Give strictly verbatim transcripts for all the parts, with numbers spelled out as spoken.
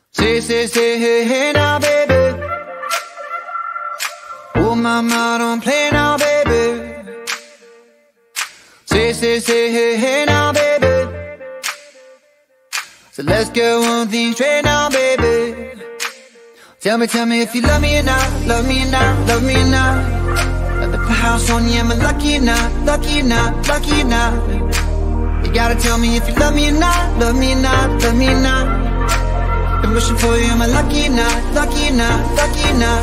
Say, say, say, hey, hey now, baby. Oh, mama, don't play now, baby. Say, say, say, hey, hey now, baby. So let's get one thing straight now, baby. Tell me, tell me if you love me or not, love me or not, love me or not. Let me put house on you, am I lucky or not, lucky or not, lucky or not? You gotta tell me if you love me or not, love me or not, love me or not. Been wishing for you, am I lucky or not, lucky or not, lucky or not?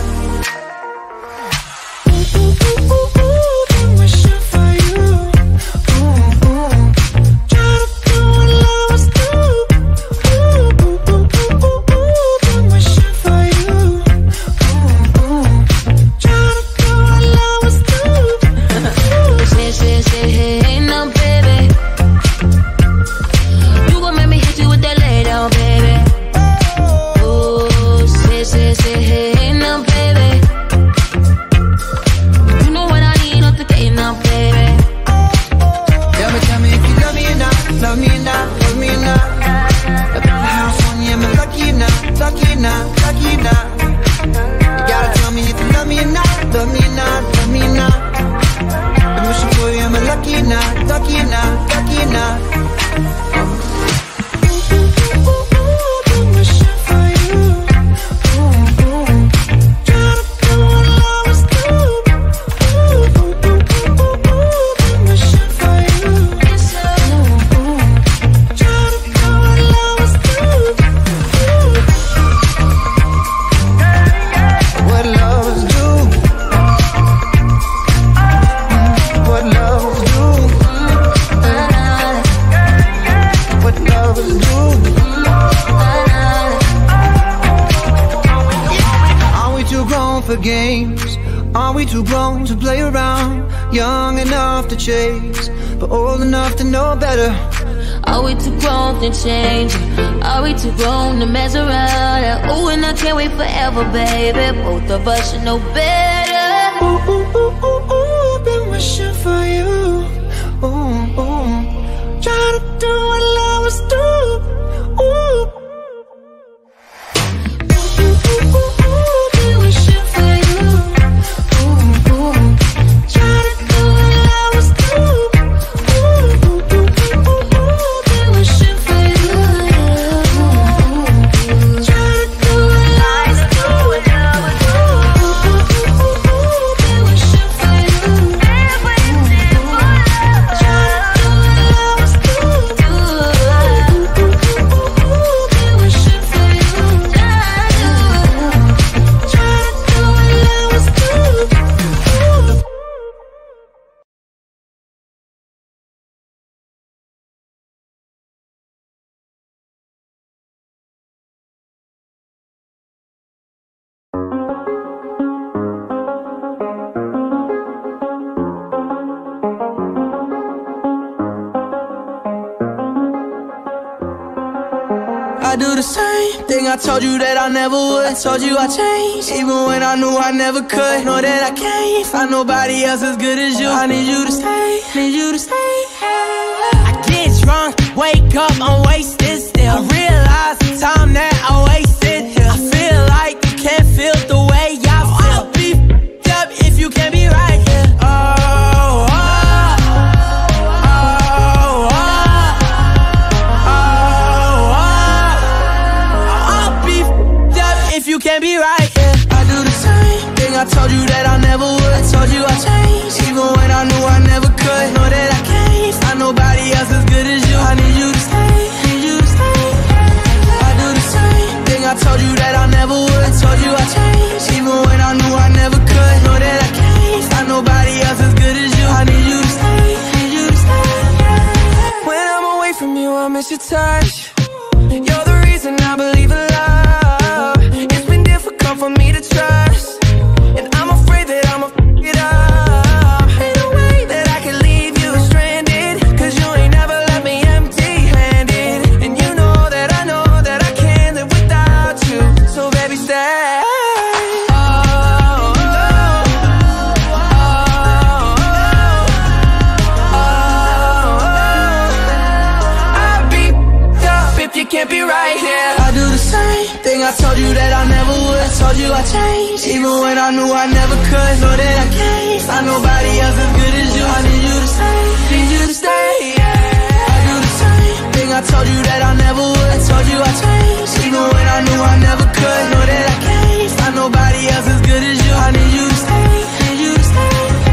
Ooh, ooh, ooh, ooh, ooh, been wishing for you. Ooh, ooh. Try to do what lovers do. Ooh, ooh, ooh, ooh, ooh, ooh, been wishing for you. Ooh, ooh. Try to do what lovers do. Say, say, say, hey, hey, now, baby. You gon' make me hit you with that lay down, baby. Oh, say, say, say, hey, hey, now, baby. You know what I need off the gate now, baby. Tell me, tell me if you love me or not, love me or not, love me or not. Let me put a house on you, am I lucky or not, lucky or not, lucky or not? You gotta tell me if you love me or not, love me or not, love me or not. I'm wishing for you, am I lucky or not, lucky or not, lucky or not? Ooh, ooh, ooh, ooh, ooh, been wishing for you. Ooh, ooh. Try to do what lovers do. Ooh, ooh, ooh, ooh, ooh, ooh, been wishing for you. Ooh, ooh. Try to do what lovers do. Ooh. What lovers do. What lovers do. What lovers do. Are we too grown for games? Are we too grown to play around? Young enough to chase, but old enough to know better. Are we too grown to change? Are we too grown to mess around? Ooh, and I can't wait forever, baby. Both of us should know better. Ooh, ooh, ooh, ooh, ooh, been wishing for you. Ooh, ooh. Try to do what lovers do. Ooh. Ooh, ooh, ooh, ooh, ooh, been wishing for you. Ooh, ooh. Try to do what lovers do. Ooh, ooh, ooh, ooh, ooh, been wishing for you. Ooh, ooh. Try to do what lovers do. Ooh, ooh, ooh, ooh, been wishing for you. Ooh, ooh. Try to do what lovers do. Ooh, ooh, ooh, been wishing for you. Try to do what lovers do. Ooh. I do the same thing I told you that I never would. I told you I changed, even when I knew I never could. Know that I can't find nobody else as good as you. I need you to stay, need you to stay. I get drunk, wake up, I'm wasted still. I realize the time that I wasted here. I feel like you can't feel the way I feel. I'll be f***ed up if you can't be right here. Oh, oh, oh, oh, oh, oh. I'll be f***ed up if you can't be right here. I do the same thing I told you that I never would. I told you I changed, even when I knew I never could. Know that I can't find nobody else as good as you. I need you to stay, need you to stay. I do the same thing I told you that I never would. I told you I changed, even when I knew I never could. Know that I can't find nobody else as good as you. I need you to stay, need you to stay. When I'm away from you, I miss your touch. You're the reason I believe in love. It's been difficult for me to trust, and I'm afraid that I'ma f*** it up. Ain't no way that I can leave you stranded, 'cause you ain't never left me empty-handed. And you know that I know that I can't live without you. So baby, stay. Oh, oh, oh, oh, oh, oh. I'd be f***ed up told you I changed, even when I knew I never could. Know that I can't find nobody else as good as you. I need you to stay, need you to stay, yeah. I do the same thing I told you that I never would. I told you I changed, even when I knew I never could. Know that I can't find nobody else as good as you. I need you to stay, need you to stay.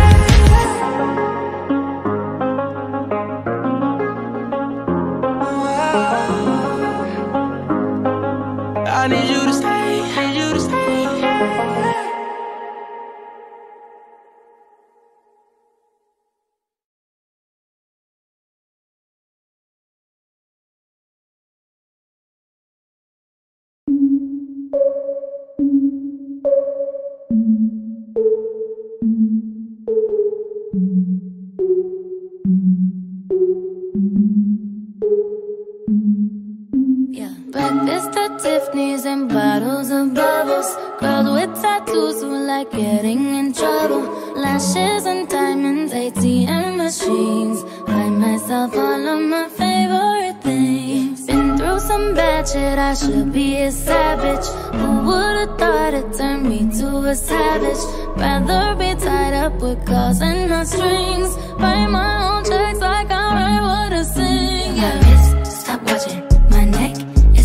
I need you to stay, need you to stay. Breakfast at Tiffany's and bottles of bubbles. Girls with tattoos who like getting in trouble. Lashes and diamonds, A T M machines. Buy myself all of my favorite things. Been through some bad shit, I should be a savage. Who would've thought it turned me to a savage? Rather be tied up with calls and not strings. Write my own checks like I write what I sing. Yeah. My wrist, stop watching. My neck,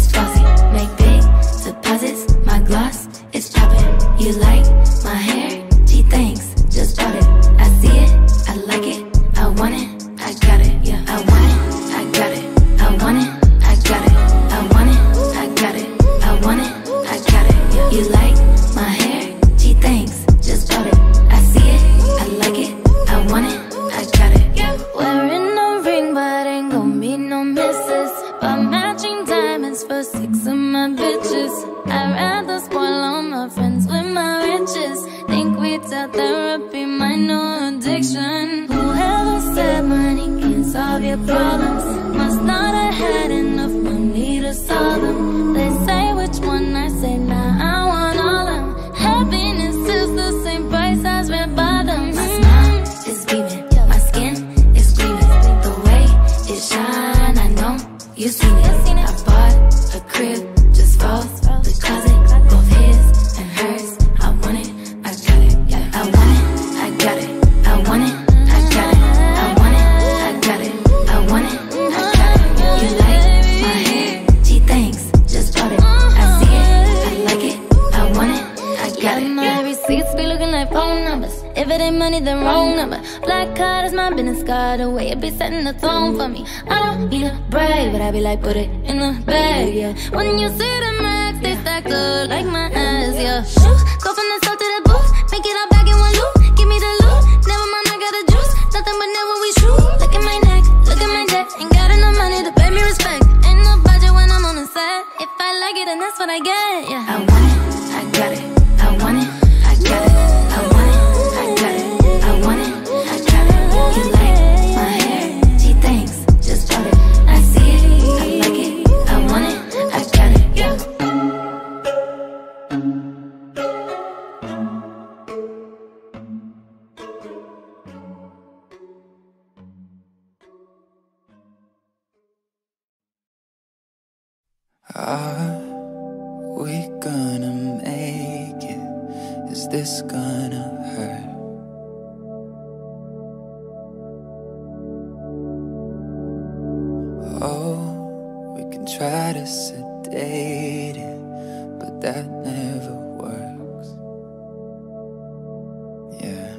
make big deposits, my gloss is popping. You like my hair? Gee, thanks, just bought it. I see it, I like it, I want it, I got it. Yeah, I want it, I got it, I want it, I got it, I want it, I got it, I want it, I got it. Yeah. You like my hair? Gee, thanks, just bought it. I see it, I like it, I want it, I got it. Yeah. Wearing no ring, but ain't gon' be no misses. But matching diamonds for six of my bitches. I'd rather spoil all my friends with my riches. Think we tell therapy my new addiction. Whoever said money can solve your problems must not have had enough money to solve them. They say which one, I say nah, I want all of them. Happiness is the same price as red bottoms. My smile is beaming, my skin is gleaming. The way it shine, I know you seen it. I bought a crib just for the closet, both his and hers. I want it, I got it. Yeah, I want it, I got it. I want it, I got it. I want it, I got it. I want it, I got it. You like my hair? Gee, thanks, just bought it. I see it, I like it. I want it, I got it. My receipts be looking like phone numbers. If it ain't money, then wrong number. Black card is my business card, the way it be setting the tone for me. I don't need a brag, but I be like, put it in the bag, yeah. When you see the max, they stacked up like my ass, yeah. Shoot, go from the south to the booth, make it all back in one loop. Give me the loot, never mind, I got the juice. Nothing but never we shoot. Look at my neck, look at my jet. Ain't got enough money to pay me respect. Ain't no budget when I'm on the set. If I like it, then that's what I get, yeah. I want it, I got it. I want it, I got it. I want it, I got it. I want it, I got it. You like my hair? Gee, thanks, just bought it. I see it, I like it. I want it, I got it. Yeah. Are we gonna make it? Is this gonna hurt? Oh, we can try to sedate it, but that never works. Yeah.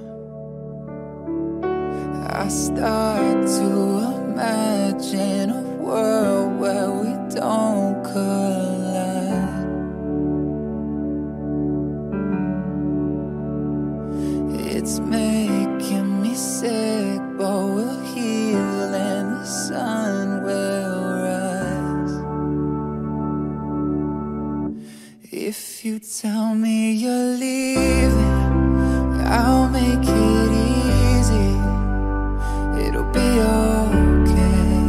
I start to imagine a world where we don't collide. It's making me sick, but we'll heal and the sun will rise. If you tell me you're leaving, I'll make it easy. It'll be okay.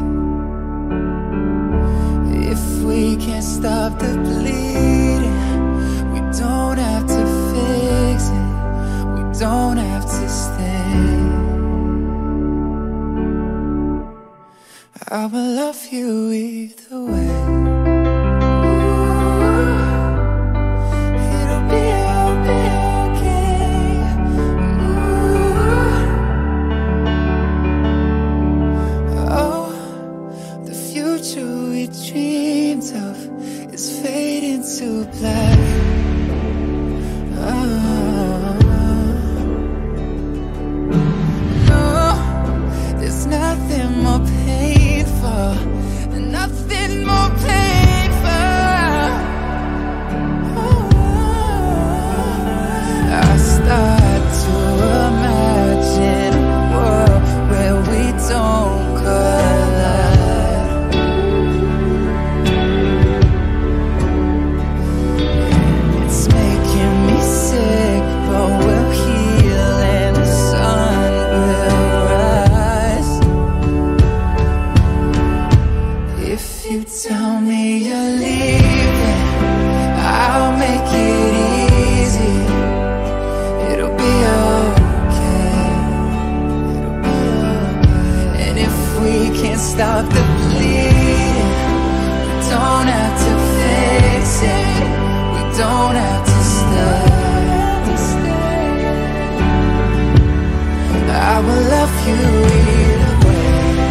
If we can't stop the bleeding, we don't have to fix it. We don't have to stay. I will love you either way. It'll love you either way.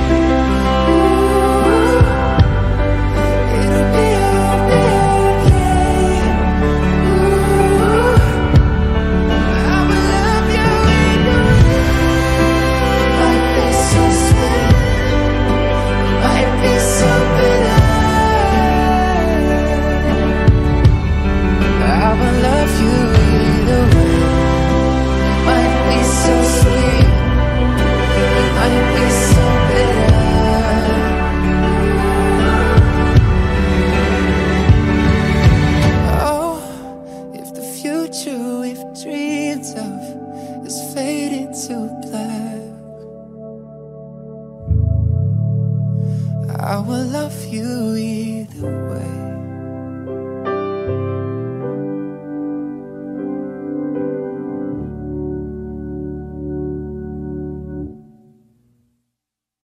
It'll be, it'll be okay. Ooh, I will love you either way. Might be so sweet, might be so bitter. I will love you either way. Might be so sweet, it might be so bitter. Oh, if the future we've dreamed of is fading to black, I will love you either way.